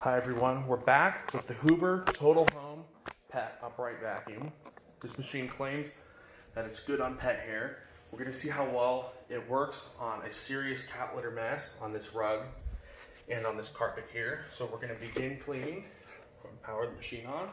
Hi everyone, we're back with the Hoover Total Home Pet upright vacuum. This machine claims that it's good on pet hair. We're going to see how well it works on a serious cat litter mess on this rug and on this carpet here. So we're going to begin cleaning. Power the machine on.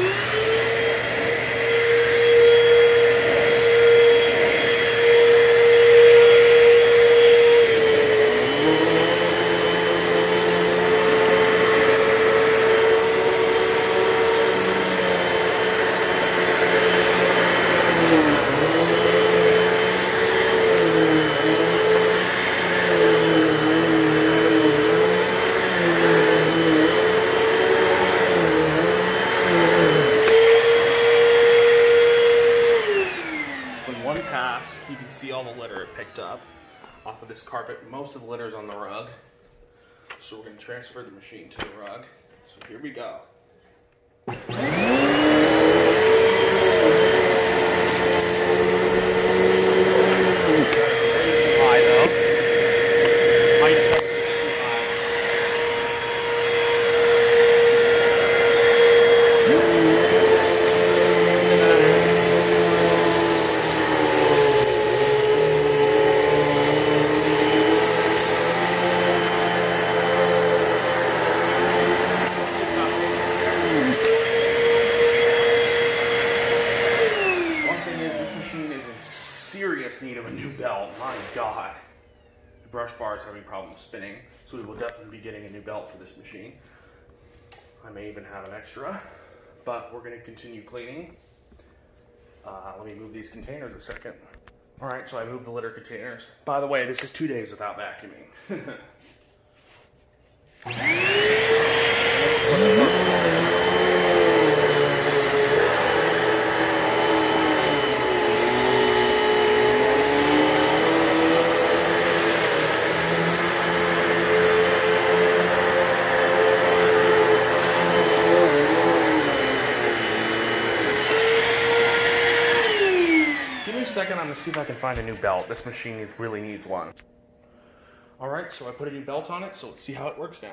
One pass, you can see all the litter it picked up off of this carpet. Most of the litter's on the rug. So we're going to transfer the machine to the rug. So here we go. Serious need of a new belt. My God. The brush bar is having problems spinning, so we will definitely be getting a new belt for this machine. I may even have an extra, but we're going to continue cleaning. Let me move these containers a second. All right, so I moved the litter containers. By the way, this is 2 days without vacuuming. Second, I'm going to see if I can find a new belt. This machine really needs one. Alright, so I put a new belt on it, so let's see how it works now.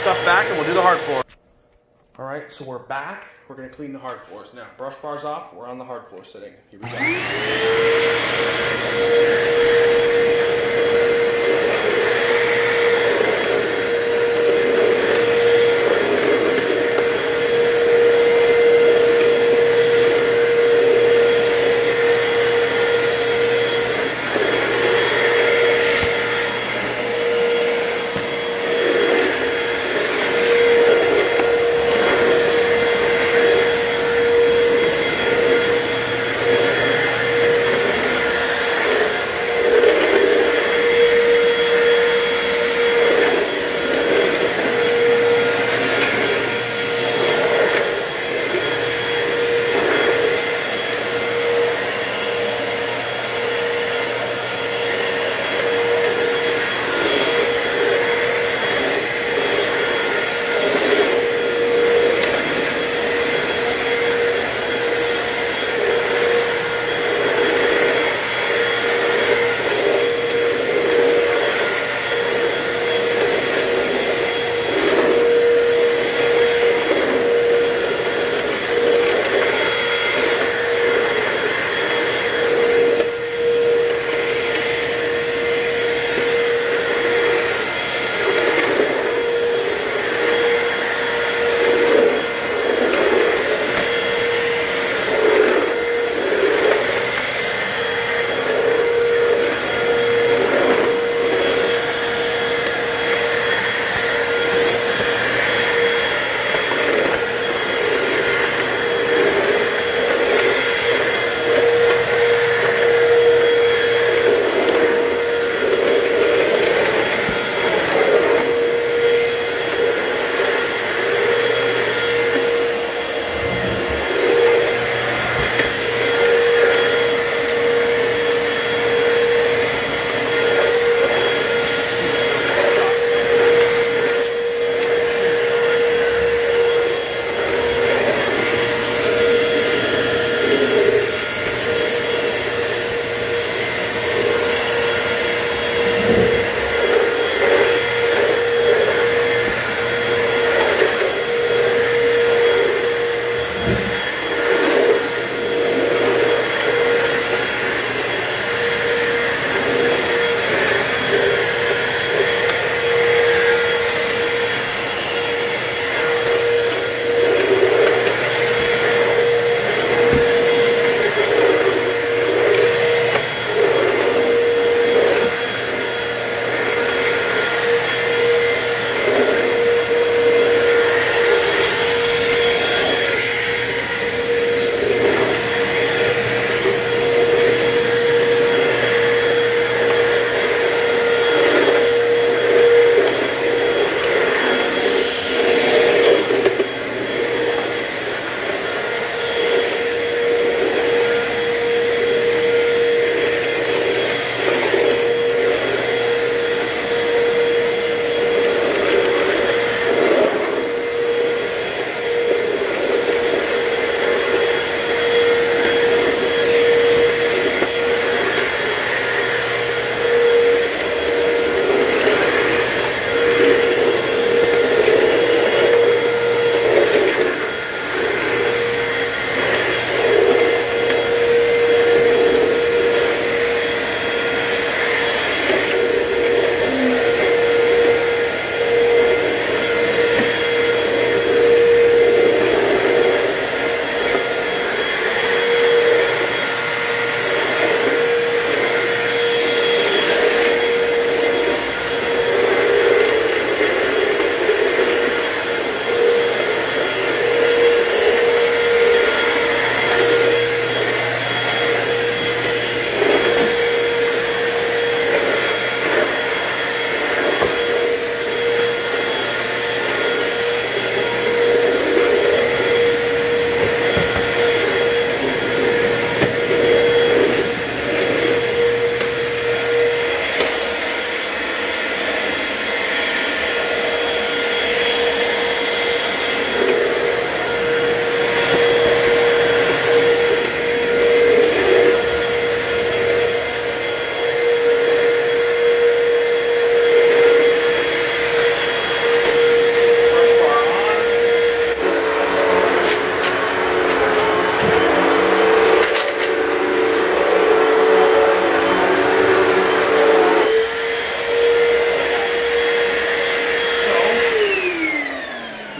stuff back and we'll do the hard floor. All right, so we're back. We're gonna clean the hard floors. Now, brush bars off, we're on the hard floor sitting. Here we go.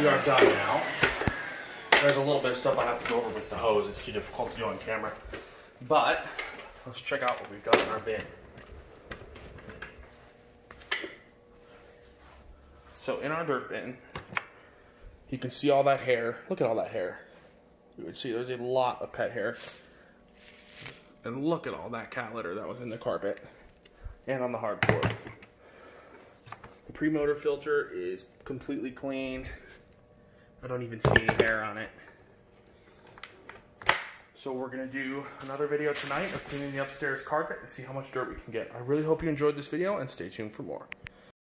we are done now. There's a little bit of stuff I have to go over with the hose. It's too difficult to do on camera. But let's check out what we've got in our bin. So in our dirt bin, you can see all that hair. Look at all that hair. You would see there's a lot of pet hair. And look at all that cat litter that was in the carpet and on the hard floor. The pre-motor filter is completely clean. I don't even see any hair on it. So we're gonna do another video tonight of cleaning the upstairs carpet and see how much dirt we can get. I really hope you enjoyed this video and stay tuned for more.